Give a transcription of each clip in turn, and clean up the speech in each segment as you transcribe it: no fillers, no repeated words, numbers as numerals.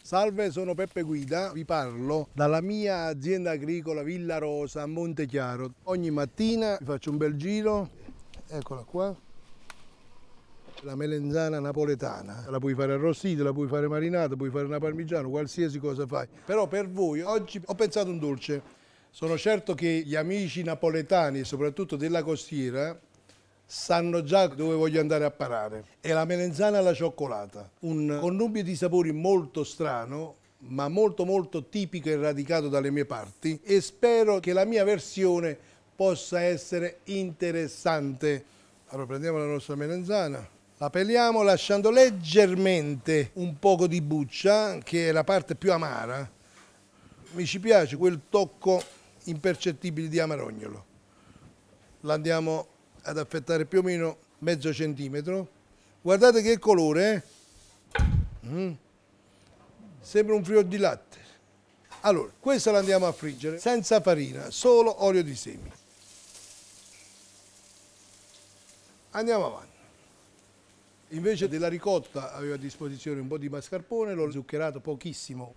Salve, sono Peppe Guida, vi parlo dalla mia azienda agricola Villa Rosa a Montechiaro. Ogni mattina vi faccio un bel giro, eccola qua, la melenzana napoletana. La puoi fare arrostita, la puoi fare marinata, puoi fare una parmigiana, qualsiasi cosa fai. Però per voi oggi ho pensato un dolce. Sono certo che gli amici napoletani e soprattutto della costiera sanno già dove voglio andare a parare. È la melenzana alla cioccolata, un connubio di sapori molto strano, ma molto tipico e radicato dalle mie parti, e spero che la mia versione possa essere interessante. Allora prendiamo la nostra melenzana, la peliamo lasciando leggermente un poco di buccia, che è la parte più amara. Mi ci piace quel tocco impercettibile di amarognolo. La andiamo ad affettare più o meno mezzo centimetro. Guardate che colore, sembra un fior di latte. Allora, questa la andiamo a friggere senza farina, solo olio di semi. Andiamo avanti. Invece della ricotta avevo a disposizione un po' di mascarpone, l'ho zuccherato pochissimo,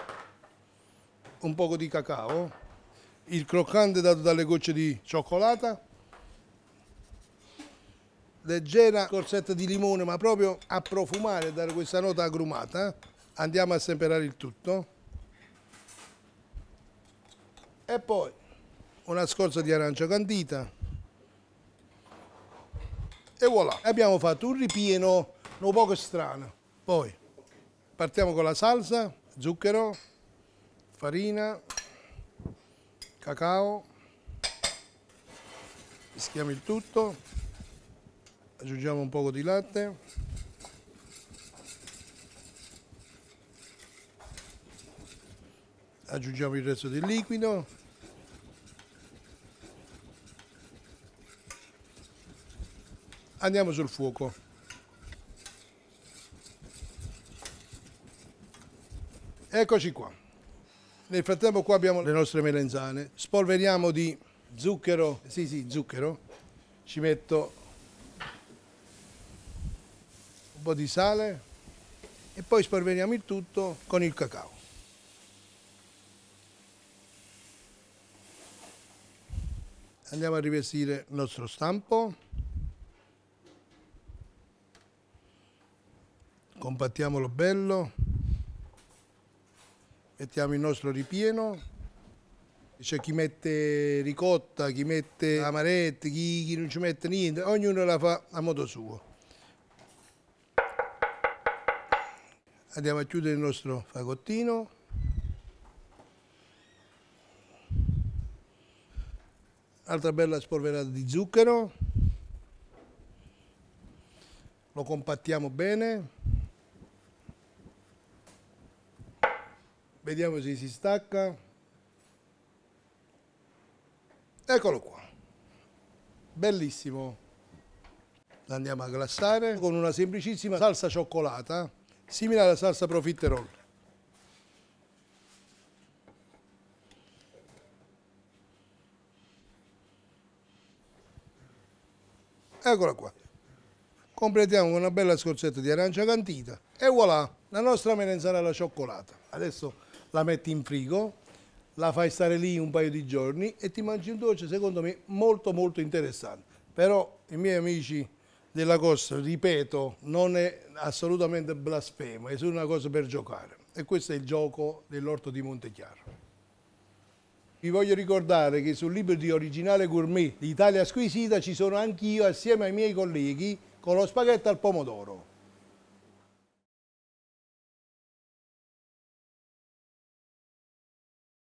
un poco di cacao, il croccante dato dalle gocce di cioccolata, leggera corsetta di limone, ma proprio a profumare e dare questa nota agrumata. Andiamo a semperare il tutto. E poi una scorza di arancia candita. E voilà, abbiamo fatto un ripieno un poco strano. Poi partiamo con la salsa, zucchero, farina, cacao, mischiamo il tutto. Aggiungiamo un po' di latte, aggiungiamo il resto del liquido, andiamo sul fuoco. Eccoci qua. Nel frattempo qua abbiamo le nostre melenzane, spolveriamo di zucchero, zucchero, ci metto un po' di sale e poi spolveriamo il tutto con il cacao. Andiamo a rivestire il nostro stampo, compattiamolo bello, mettiamo il nostro ripieno. C'è chi mette ricotta, chi mette amaretti, chi non ci mette niente, ognuno la fa a modo suo. Andiamo a chiudere il nostro fagottino. Altra bella spolverata di zucchero. Lo compattiamo bene. Vediamo se si stacca. Eccolo qua. Bellissimo. Lo andiamo a glassare con una semplicissima salsa cioccolata, simile alla salsa profiterol. Eccola qua. Completiamo con una bella scorzetta di arancia candita e voilà, la nostra melenzana alla cioccolata. Adesso la metti in frigo, la fai stare lì un paio di giorni e ti mangi un dolce secondo me molto interessante. Però i miei amici della costa, ripeto, non è assolutamente blasfemo, è solo una cosa per giocare. E questo è il gioco dell'orto di Montechiaro. Vi voglio ricordare che sul libro di Originale Gourmet d'Italia Squisita ci sono anch'io assieme ai miei colleghi con lo spaghetto al pomodoro.